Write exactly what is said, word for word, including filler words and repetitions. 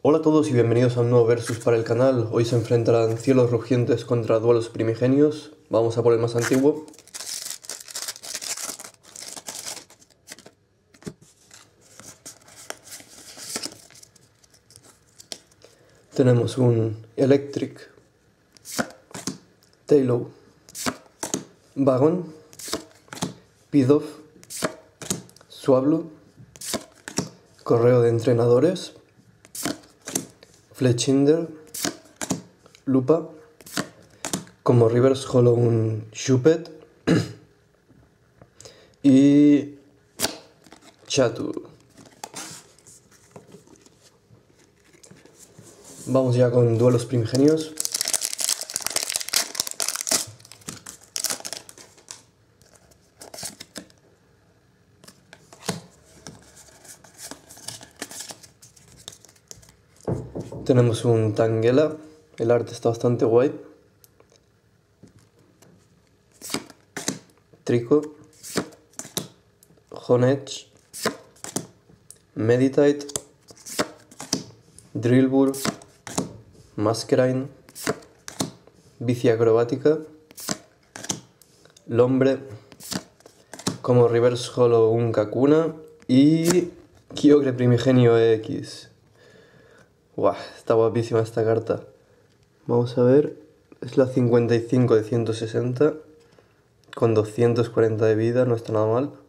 Hola a todos y bienvenidos a un nuevo versus para el canal. Hoy se enfrentarán Cielos Rugientes contra Duelos Primigenios. Vamos a por el más antiguo. Tenemos un Electric, Taillow, Vagon, Pidove, Swablu, Correo de Entrenadores, Fletchinder, Lupa, como Reverse Hollow un Shuppet y Chatu. Vamos ya con Duelos Primigenios. Tenemos un Tangela, el arte está bastante guay. Trico, Honedge, Meditite, Drillbur, Masquerain, Bici Acrobática, Lombre, como Reverse Hollow un Kakuna y Kyogre Primigenio X. Guau, está guapísima esta carta. Vamos a ver, es la cincuenta y cinco de ciento sesenta con doscientos cuarenta de vida, no está nada mal.